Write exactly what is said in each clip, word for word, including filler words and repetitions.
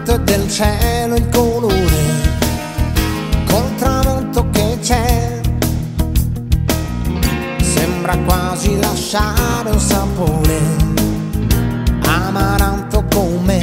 tanto è del cielo il colore, col tramonto che c'è, sembra quasi lasciare un sapore amaranto con me.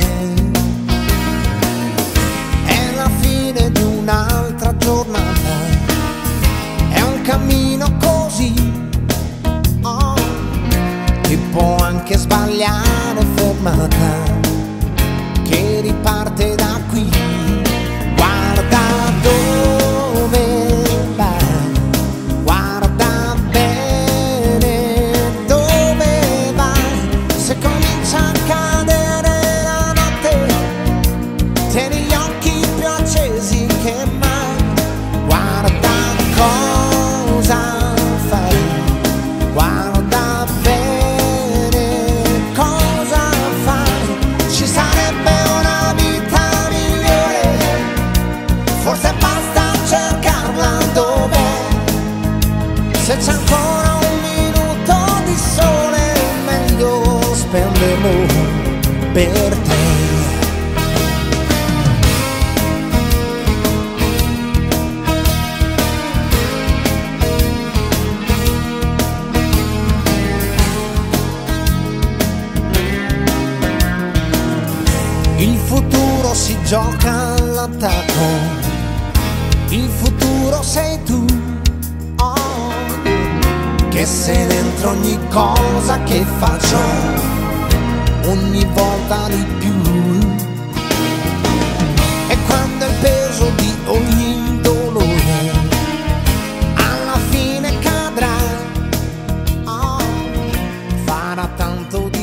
È la fine di un'altra giornata, è un cammino così, oh, che può anche sbagliare fermata, che riparte da qui. Guarda dove vai, guarda bene dove vai. Se comincia a cadere la notte, tieni gli occhi più accesi che mai. Guarda cosa fai, guarda bene cosa fai. Ci sarebbe una vita migliore, forse basta cercarla dov'è. Se c'è ancora un minuto di sole, meglio spenderlo per te. Il futuro si gioca all'attacco, il futuro sei tu, oh, che sei dentro ogni cosa che faccio, ogni volta di più. E quando il peso di ogni dolore alla fine cadrà, oh, farà tanto